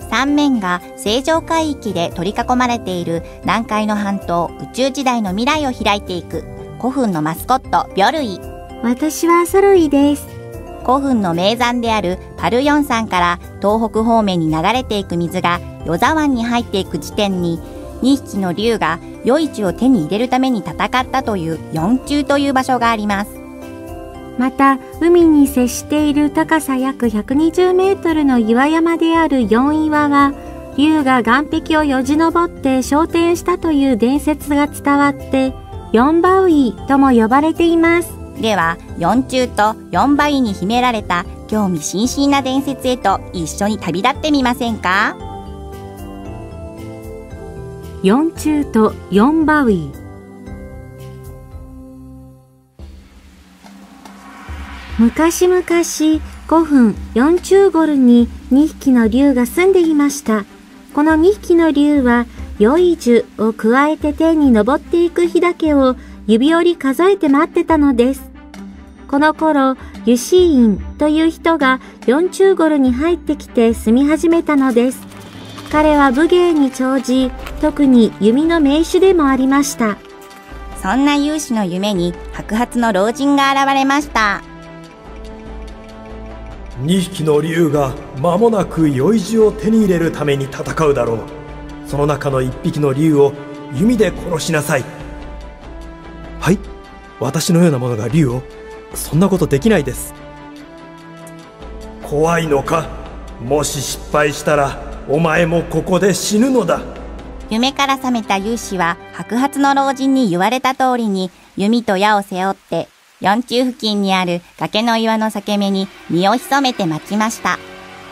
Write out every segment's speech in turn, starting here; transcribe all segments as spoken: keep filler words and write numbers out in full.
三面が正常海域で取り囲まれている南海の半島宇宙時代の未来を開いていく古墳のマスコット魚類。 私はソルイです。 古墳の名山であるパルヨン山から東北方面に流れていく水が与座湾に入っていく時点ににひきの竜が余市を手に入れるために戦ったという四中という場所があります。 また海に接している高さ約ひゃくにじゅうメートルの岩山である四岩は竜が岸壁をよじ登って昇天したという伝説が伝わって四馬囲とも呼ばれています。 では四中と四馬囲に秘められた興味津々な伝説へと一緒に旅立ってみませんか。 四中と四馬囲。昔々古墳四中ゴルににひきの竜が住んでいました。このにひきの竜は余樹を加えて天に昇っていく日だけを指折り数えて待ってたのです。この頃ユシーインという人が四中ゴルに入ってきて住み始めたのです。彼は武芸に長じ、特に弓の名手でもありました。 そんな勇士の夢に白髪の老人が現れました。 にひきの竜が間もなく余市を手に入れるために戦うだろう。その中のいっぴきの竜を弓で殺しなさい。はい、私のようなものが竜を？そんなことできないです。怖いのか？もし失敗したらお前もここで死ぬのだ。 夢から覚めた勇士は白髪の老人に言われた通りに弓と矢を背負って四中付近にある崖の岩の裂け目に身を潜めて待ちました。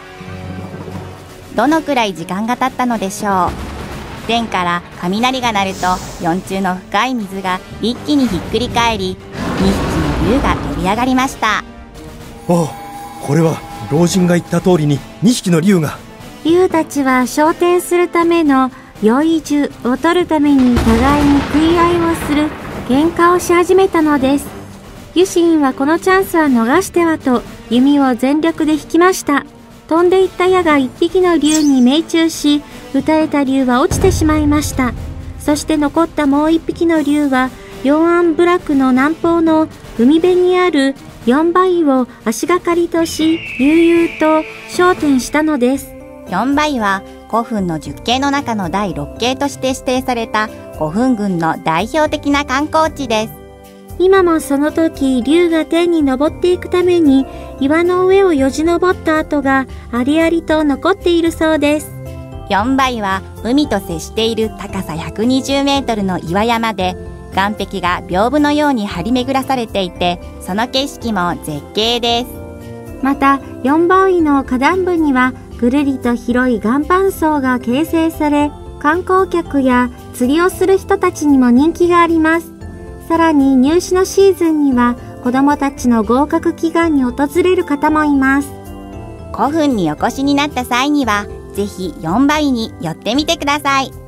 どのくらい時間が経ったのでしょう。天から雷が鳴ると四中の深い水が一気にひっくり返りにひきの竜が飛び上がりました。 おう、これは老人が言った通りににひきの竜が。 竜たちは昇天するための余樹を取るために互いに食い合いをする喧嘩をし始めたのです。ユシーンはこのチャンスは逃してはと弓を全力で引きました。飛んでいった矢が一匹の竜に命中し、撃たれた竜は落ちてしまいました。そして残ったもう一匹の竜はヨンアンブラックの南方の海辺にある四馬囲を足がかりとし、悠々と昇天したのです。 四馬囲は古墳の十景の中のだいろっ景として指定された古墳群の代表的な観光地です。 今もその時、竜が天に昇っていくために岩の上をよじ登った跡がありありと残っているそうです。 四馬囲は海と接している高さひゃくにじゅうメートルの岩山で岸壁が屏風のように張り巡らされていて、その景色も絶景です。 また四馬囲の下段部にはぐるりと広い岩盤層が形成され、観光客や釣りをする人たちにも人気があります。さらに入試のシーズンには子どもたちの合格祈願に訪れる方もいます。 古墳にお越しになった際にはぜひ四馬囲に寄ってみてください。